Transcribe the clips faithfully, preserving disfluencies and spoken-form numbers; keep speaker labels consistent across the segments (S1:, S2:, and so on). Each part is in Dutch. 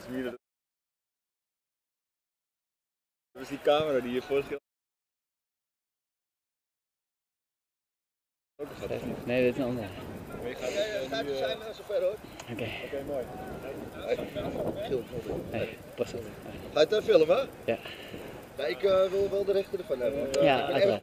S1: hier. Dat is die camera die je voorstelt.
S2: Nee, dit is een andere.
S1: Ga je zijn zo ver hoor.
S2: Oké.
S1: Oké, okay, mooi.
S2: Nee, pas op.
S1: Ga je het filmen?
S2: Ja.
S1: Ja, ik uh, wil wel de rechten ervan hebben. Want, uh,
S2: ja,
S1: ik ben
S2: uiteraard.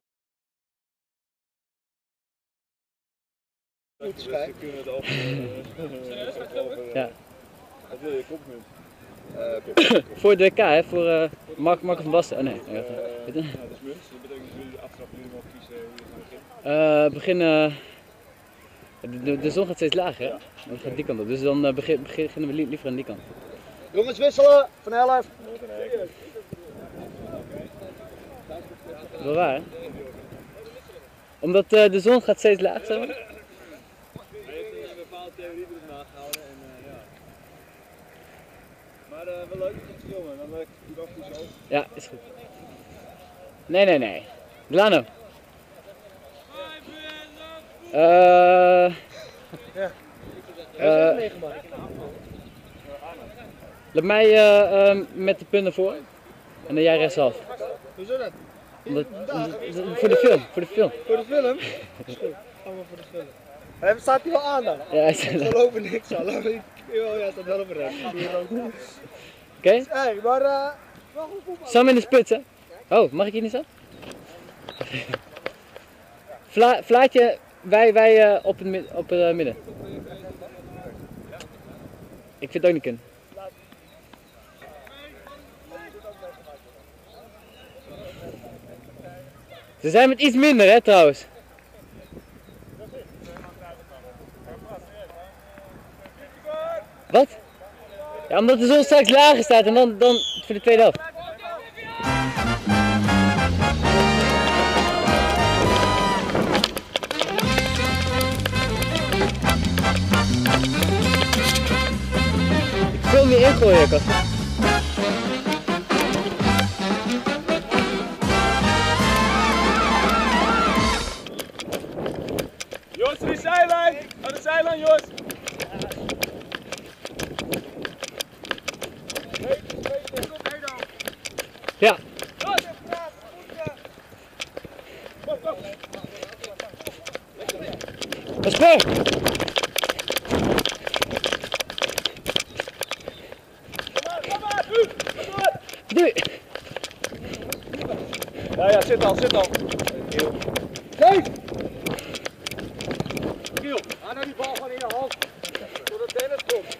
S1: Goed schijnen. Kunnen we het over.
S2: Ja.
S1: Wat wil je, kopmunt?
S2: Uh, voor de W K, hè? Voor uh, Mark, Marco van Basten. Oh nee. Uh,
S1: uh, ja, dat is munt. Dat betekent dat jullie aftrappen, jullie mogen kiezen hoe je gaat beginnen.
S2: Uh, beginnen. De, de zon gaat steeds lager, hè? Ja. Dat gaat die kant op. Dus dan uh, begin, beginnen we li liever aan die kant.
S1: Jongens, wisselen! Van elf!
S2: Wel waar, hè? Omdat uh, de zon gaat steeds lager, zeg maar.
S1: Hij heeft een bepaalde theorie erop nagehouden en uh, ja. Maar uh, wel leuk om te filmen, dan werkt het ook goed zo.
S2: Ja, is goed. Nee, nee, nee. Delano. Uh,
S1: ja.
S2: Uh, laat mij uh, uh, met de punten voor en dan jij rechtshalf.
S1: Hoezo dat?
S2: Omdat, omdat, voor de film, voor de film.
S1: Voor de film? Is goed, gaan we voor de film. Hij staat hier wel aan dan?
S2: Ja, hij staat
S1: er. Ik geloof er niks aan. Ja, hij staat wel op rechts.
S2: Oké? Okay.
S1: Hé, maar uh, wel goed voetbal.
S2: Sam in de spits, hè? Oh, mag ik hier niet zo? Vla, Vlaatje, wij, wij uh, op het, op het uh, midden. Ik vind het ook niet kunnen. Ze zijn met iets minder, hè, trouwens. Wat? Ja, omdat de zon straks lager staat en dan, dan voor de tweede helft. Ik wil meer ingooien, Kasper.
S1: Jos, die zijlijn! Aan de zijlijn, Jos!
S2: Ja. Kasper! Doei!
S1: Ja, ja, zit al, zit al. Nee! Kiel, haal nou die bal gewoon in je hand. Zodat Dennis komt.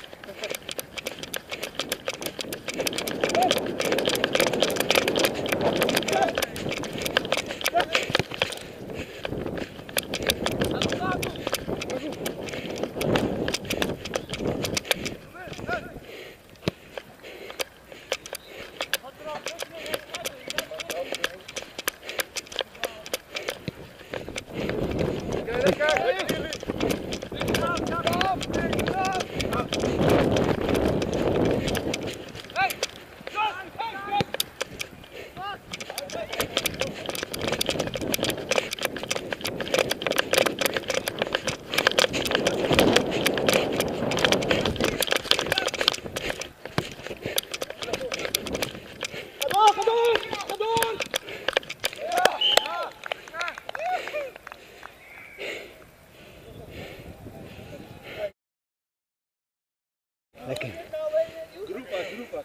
S2: Lekker.
S1: Groepa, groepa.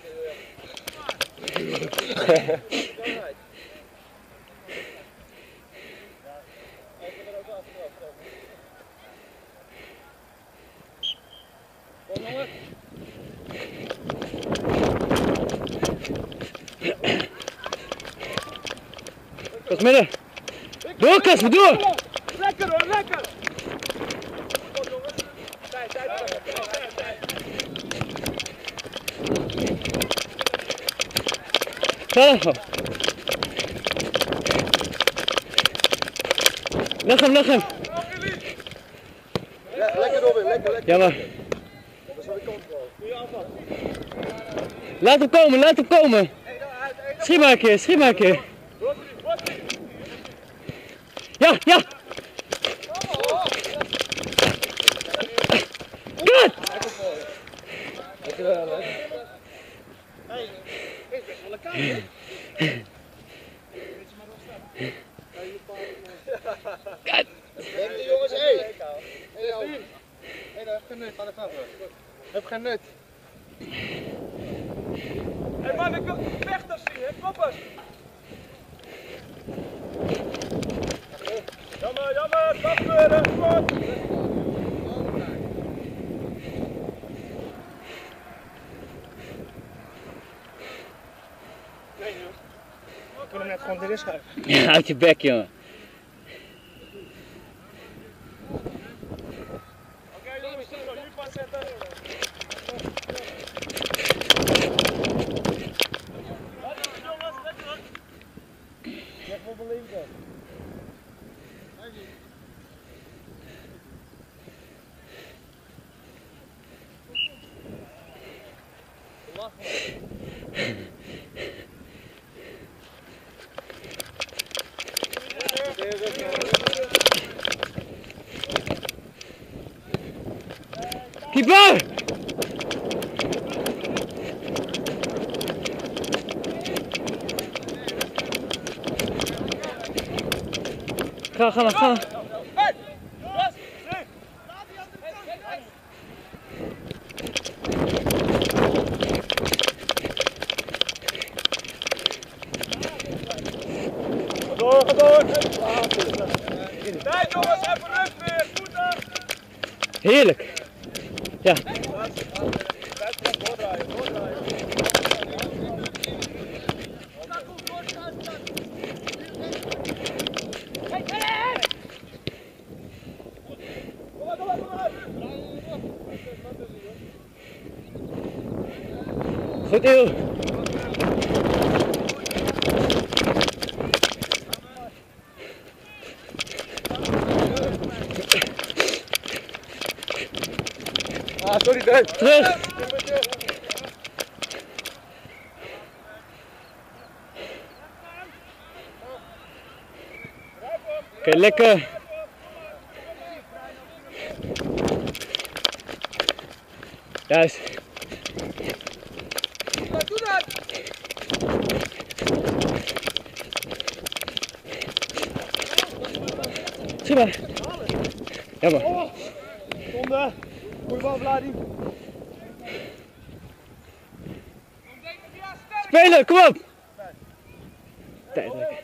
S2: Kas midden. Door, Kasper, door!
S1: Lekker hoor, lekker!
S2: Ga dan. Leg hem, leg hem.
S1: Ja, lekker Robin, lekker, lekker.
S2: Ja, maar.
S1: Dat is wel de kant wel.
S2: Laat hem komen, laat hem komen. Schiet maar een keer, schiet maar een keer. Ja, ja. Goed!
S3: Denkt jongens, hé! Hé, heb geen nut, ga er vanaf. Heb geen nut.
S1: Hé man, ik wil vechters zien, hè, koppers! Jammer, jammer, afkeuren, goed! Nee joh, we kunnen net gewoon erin schuiven.
S2: Ja, uit je bek, jongen.
S1: Oké jongens, nu vastzetten.
S3: Zeg maar van linker.
S2: Keeper! Ga, ga maar, ga maar.
S1: Hey! Ras! Nee! Ga door, ga door! Nee jongens, even rust weer! Voeten!
S2: Heerlijk. Ja.
S1: Doordraaien, doordraaien.
S2: Goed, Eeuw.
S3: Ah, sorry Dave.
S2: Terug. Oké, okay, lekker. Juist.
S1: Wat doe dat?
S2: Zie maar. Jammer.
S1: Zonde. Goeie balverlading.
S2: Spelen, kom op. Tijd lekker.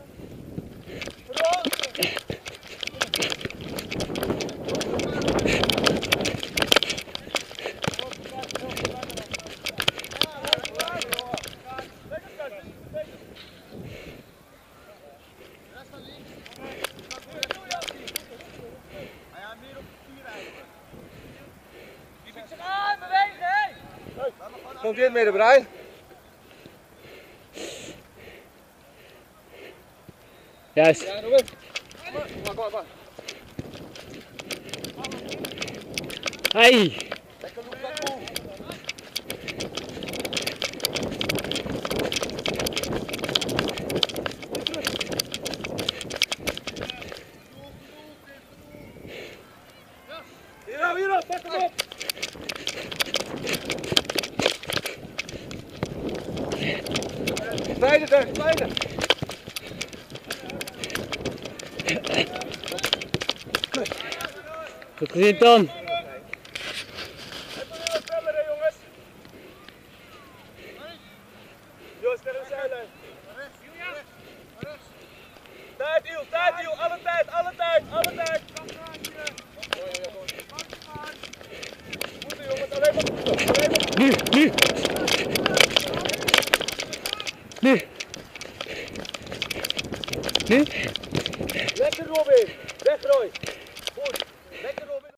S3: Komt in midden, Brian.
S2: Juist.
S3: Ja, doe het. Kom maar, kom maar.
S2: Hey.
S3: Lekker loop, lekker loop.
S1: Hierop, hierop, pak hem op!
S3: Strijden, Dave, strijden.
S2: Goed gezien, Tom.
S1: Even weer wat feller, hè, jongens. Joost, tegen de zijlijn. Tijd, Iel, tijd, Iel. Alle tijd, alle tijd, alle tijd. Voeten, jongens, alleen maar voeten. Alleen maar voeten.
S2: Nu, nu. Nu. Nu.
S1: Lekker, Robin. Wegrooi.